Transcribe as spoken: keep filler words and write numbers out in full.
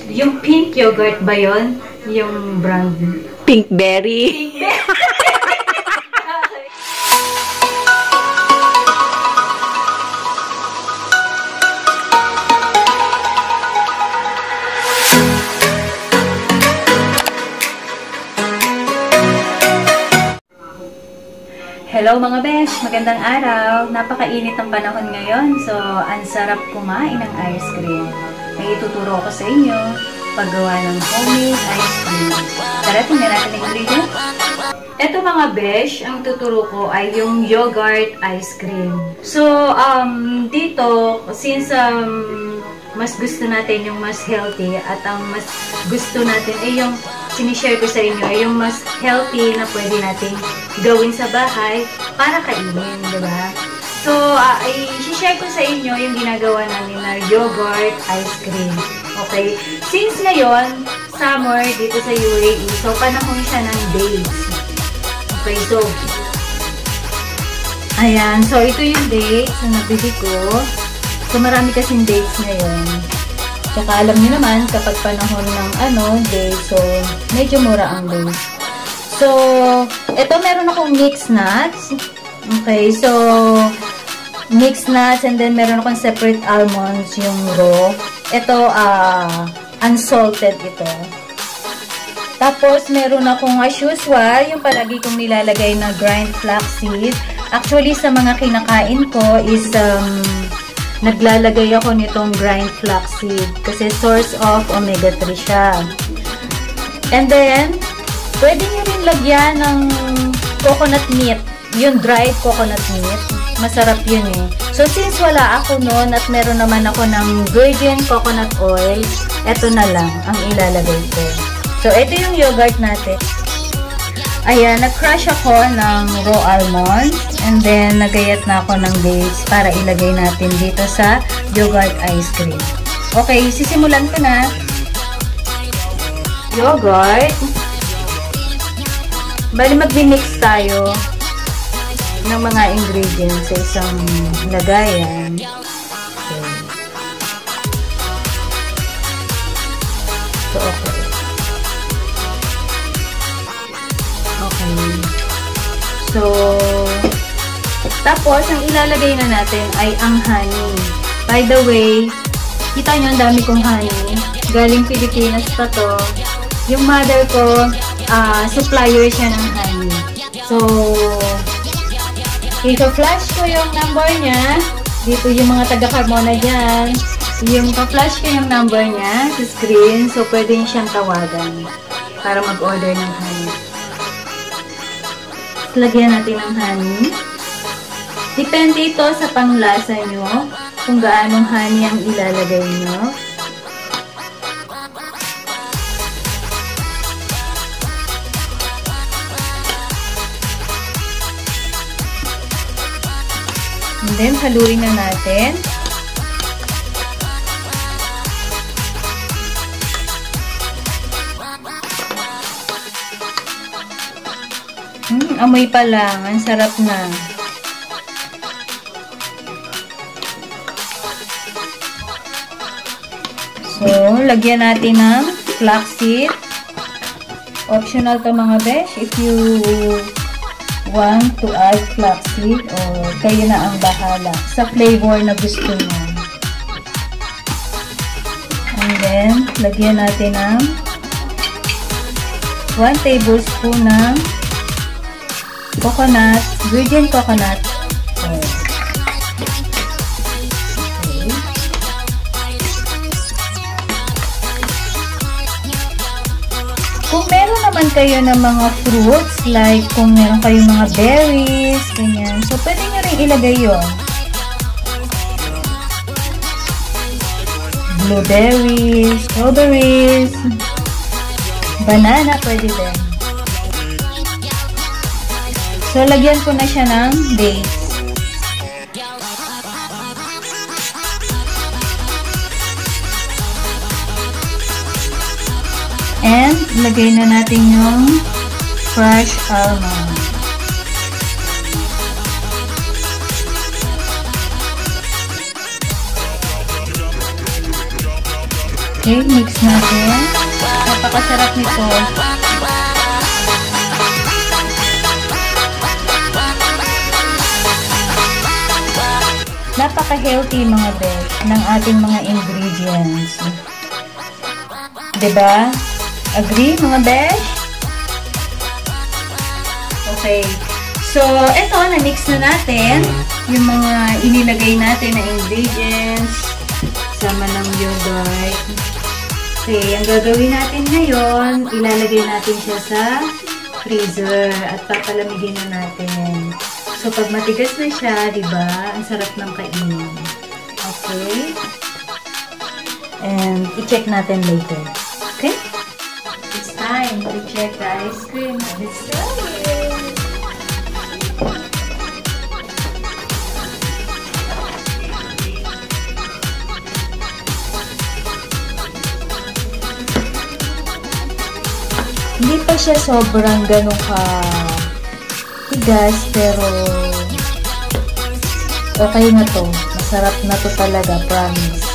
Yung pink yogurt ba yun? Yung brand? Pinkberry. Hello mga besh! Magandang araw! Napakainit ang panahon ngayon, so ang sarap kumain ng ice cream. May ituturo ko sa inyo paggawa ng homemade ice cream. Tara, tingnan natin ang ingredients. Ito mga besh, ang tuturo ko ay yung yogurt ice cream. So, um, dito, since um, mas gusto natin yung mas healthy at ang mas gusto natin ay yung sinishare ko sa inyo ay yung mas healthy na pwede nating gawin sa bahay para kainin, diba? So, uh, i-share ko sa inyo yung ginagawa namin na yogurt ice cream. Okay? Since ngayon, summer dito sa U A E, so panahon siya ng dates. Okay, so, ayan. So, ito yung dates na nabili ko. So, marami kasing dates ngayon. Tsaka alam niyo naman, kapag panahon ng ano, day, so medyo mura ang day. So, ito meron akong mixed nuts. Okay, so mixed nuts and then meron akong separate almonds, yung raw. Ito, uh, unsalted ito. Tapos, meron akong as usual, yung palagi kong nilalagay na grind flaxseed. Actually, sa mga kinakain ko is um, naglalagay ako nitong grind flaxseed kasi source of omega three siya. And then, pwede nyo rin lagyan ng coconut meat. Yung dried coconut meat. Masarap yun eh. So, since wala ako noon at meron naman ako ng virgin coconut oil, eto na lang ang ilalagay ko. So, ito yung yogurt natin. Ayan, nag-crush ako ng raw almonds and then nagayat na ako ng dates para ilagay natin dito sa yogurt ice cream. Okay, sisimulan ko na. Yogurt. Bali, mag-mix tayo ng mga ingredients sa isang lagayan. Okay. So, okay. So, tapos, ang ilalagay na natin ay ang honey. By the way, kita nyo, ang dami kong honey. Galing Pilipinas pa to. Yung mother ko, uh, supplier siya ng honey. So, i-flash ko yung number niya. Dito yung mga taga-Carmona dyan. Yung pa-flash ko yung number niya sa screen. So, pwede siyang tawagan para mag-order ng honey. Lagyan natin ng honey. Depende ito sa panglasa nyo kung gaanong honey ang ilalagay nyo. And then, haluin na natin. Hmm, amoy pa lang. Ang sarap na. So, lagyan natin ng flaxseed. Optional to mga besh. If you want to add flaxseed, o kayo na ang bahala sa flavor na gusto nyo. And then, lagyan natin ng one tablespoon ng coconut, virgin coconut oil. Okay. Kung meron naman kayo ng mga fruits, like kung meron kayong mga berries, ganyan, so pwede nyo rin ilagay yun. Blueberries, strawberries, banana, pwede din. So, lagyan ko na siya ng dates. And, lagay na natin yung fresh almond. Okay, mix natin. Napakasarap nito. Napaka-healthy mga besh ng ating mga ingredients. Diba? Agree mga besh? Okay. So, eto, na-mix na natin yung mga inilagay natin na ingredients sama ng yogurt. Okay, ang gagawin natin ngayon, ilalagay natin siya sa freezer at papalamigin na natin. So, pag matigas na siya, diba, ang sarap ng kainin. Okay? And, i-check natin later. Okay? It's time to check the ice cream. Let's try it! Hindi pa siya sobrang ganun ka tigas, pero okay na to. Masarap na to talaga, promise.